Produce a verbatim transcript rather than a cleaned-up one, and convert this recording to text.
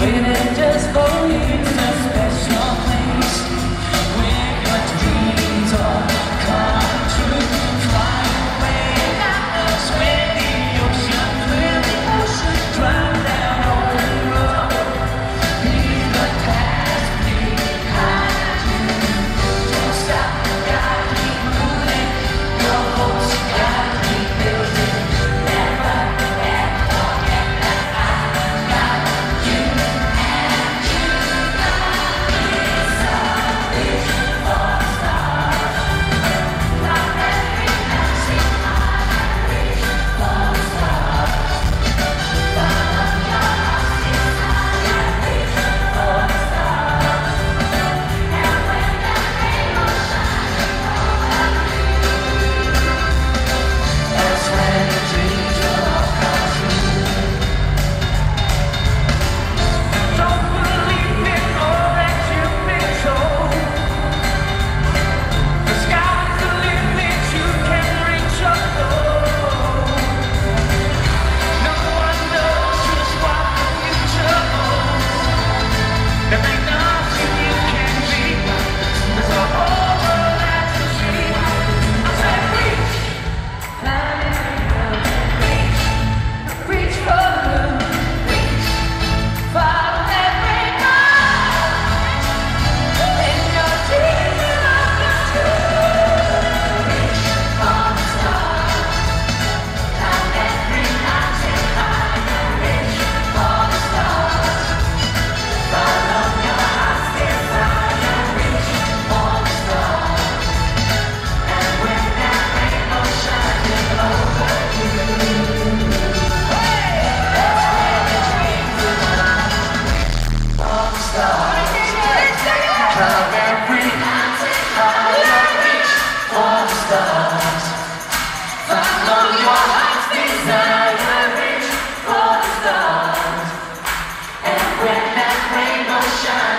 waiting just for you in a special place where your dreams all come true. Fly away without us, where the ocean, where the ocean drown down on the road. Leave the past behind you. Don't stop, gotta keep moving. Your hopes, you gotta keep building. Never, ever forget that I got you and you got me. So reach for the stars. Not every mountain high, reach for the stars. Follow your heart's desire, reach for the stars. And when that rainbow shines over you, that's when the dreams will all come true. Don't believe in all that you've been told. The sky's the limit, you can reach your goal. No one knows just what the future holds. There ain't nothing you can be. There's a whole world that you see. I said reach, reach, reach for the moon, reach, follow that rainbow. And your dreams will all come true. Reach for the stars. Climb every mountain high, reach for the stars. Follow your heart's desire, reach for the stars. And when that rainbow shines over you, hey, that's when the dreams will come. For the stars. Climb every mountain high, reach for the stars. Follow your heart's desire, reach for the stars. And when that rainbow shines